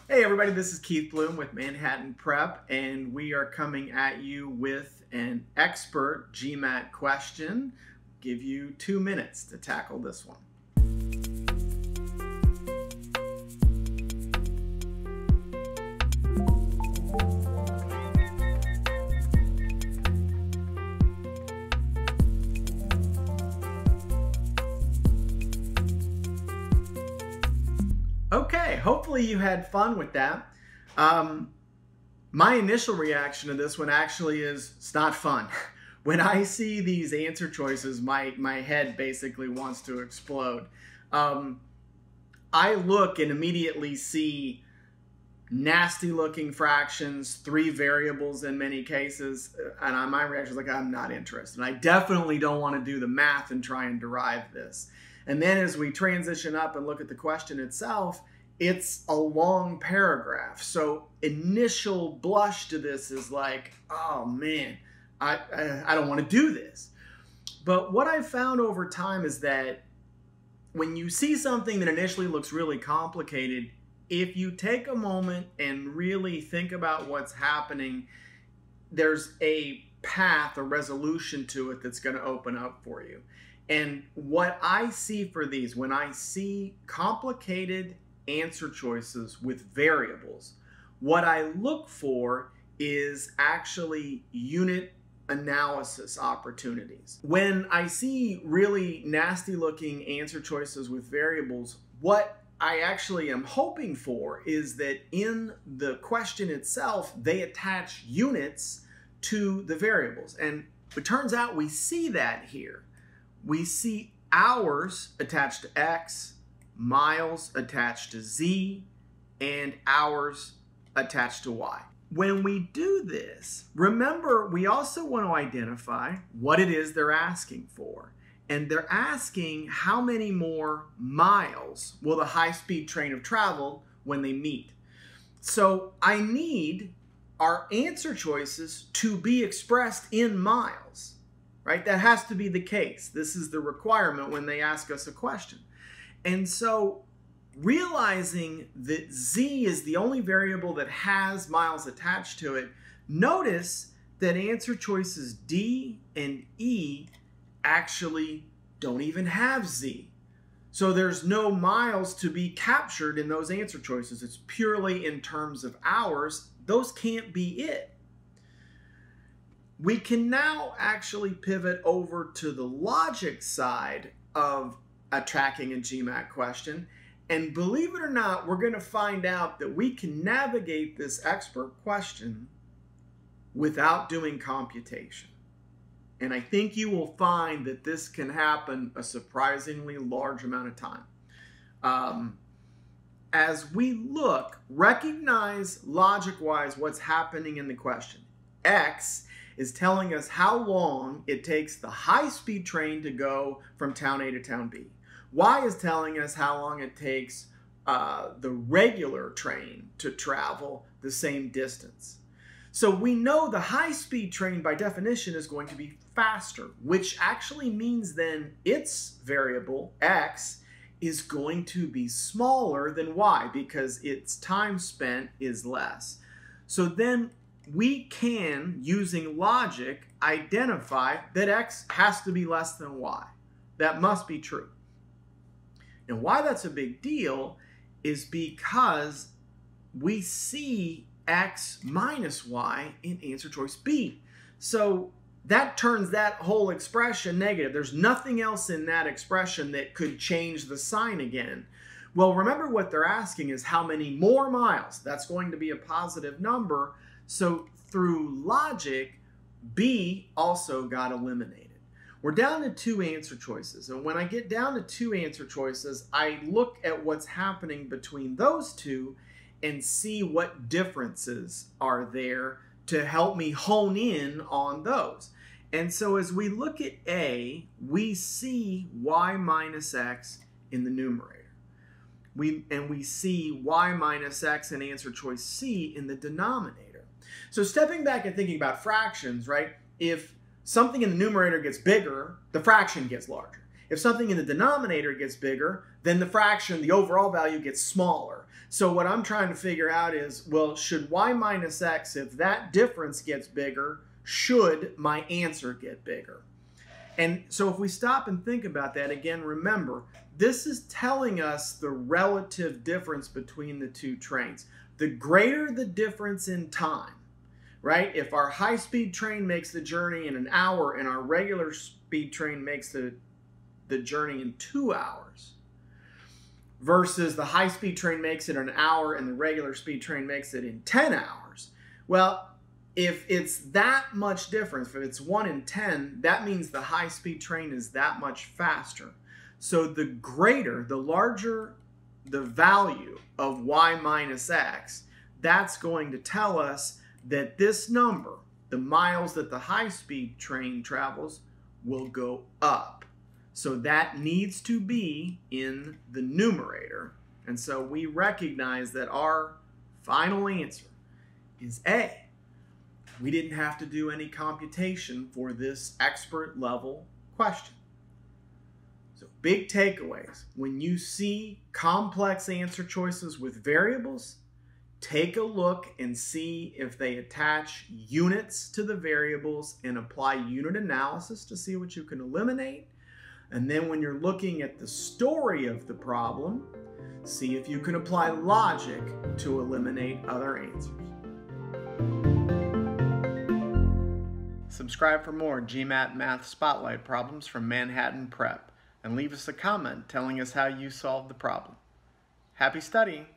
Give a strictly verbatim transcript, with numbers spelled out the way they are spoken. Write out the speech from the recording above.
Hey everybody, this is Keith Blume with Manhattan Prep, and we are coming at you with an expert G MAT question. Give you two minutes to tackle this one. Okay, hopefully you had fun with that. Um, my initial reaction to this one actually is it's not fun. When I see these answer choices, my, my head basically wants to explode. Um, I look and immediately see nasty looking fractions, three variables in many cases, and my reaction is like, I'm not interested. I definitely don't want to do the math and try and derive this. And then as we transition up and look at the question itself, it's a long paragraph. So initial blush to this is like, oh man, I, I, I don't want to do this. But what I've found over time is that when you see something that initially looks really complicated, if you take a moment and really think about what's happening, there's a path, a resolution to it that's going to open up for you. And what I see for these, when I see complicated answer choices with variables, what I look for is actually unit analysis opportunities. When I see really nasty looking answer choices with variables, what I actually am hoping for is that in the question itself, they attach units to the variables. And it turns out we see that here. We see hours attached to X, miles attached to Z, and hours attached to Y. When we do this, remember we also want to identify what it is they're asking for. And they're asking how many more miles will the high-speed train have traveled when they meet. So I need our answer choices to be expressed in miles. Right? That has to be the case. This is the requirement when they ask us a question. And so realizing that Z is the only variable that has miles attached to it, notice that answer choices D and E actually don't even have Z. So there's no miles to be captured in those answer choices. It's purely in terms of hours. Those can't be it. We can now actually pivot over to the logic side of attacking a G MAT question. And believe it or not, we're going to find out that we can navigate this expert question without doing computation. And I think you will find that this can happen a surprisingly large amount of time. Um, as we look, recognize logic-wise what's happening in the question. X is telling us how long it takes the high-speed train to go from town A to town B. Y is telling us how long it takes uh, the regular train to travel the same distance. So we know the high-speed train by definition is going to be faster, which actually means then its variable, X, is going to be smaller than Y because its time spent is less. So then we can, using logic, identify that X has to be less than Y. That must be true. And why that's a big deal is because we see X minus Y in answer choice B. So that turns that whole expression negative. There's nothing else in that expression that could change the sign again. Well, remember what they're asking is how many more miles. That's going to be a positive number. So through logic, B also got eliminated. We're down to two answer choices. And when I get down to two answer choices, I look at what's happening between those two and see what differences are there to help me hone in on those. And so as we look at A, we see Y minus X in the numerator. We, and we see Y minus X in answer choice C in the denominator. So stepping back and thinking about fractions, right? If something in the numerator gets bigger, the fraction gets larger. If something in the denominator gets bigger, then the fraction, the overall value gets smaller. So what I'm trying to figure out is, well, should y minus x, if that difference gets bigger, should my answer get bigger? And so if we stop and think about that, again, remember, this is telling us the relative difference between the two trains. The greater the difference in time, right? If our high-speed train makes the journey in an hour and our regular speed train makes the, the journey in two hours, versus the high-speed train makes it in an hour and the regular speed train makes it in ten hours, well, if it's that much difference, if it's one in ten, that means the high-speed train is that much faster. So the greater, the larger the value of y minus x, that's going to tell us that this number, the miles that the high-speed train travels, will go up. So that needs to be in the numerator. And so we recognize that our final answer is A. We didn't have to do any computation for this expert level question. So big takeaways. When you see complex answer choices with variables, take a look and see if they attach units to the variables and apply unit analysis to see what you can eliminate. And then when you're looking at the story of the problem, see if you can apply logic to eliminate other answers. Subscribe for more G MAT Math Spotlight problems from Manhattan Prep, and leave us a comment telling us how you solved the problem. Happy studying!